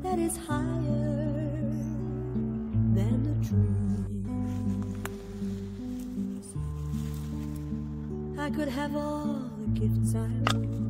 that is higher than the trees. I could have all the gifts I want,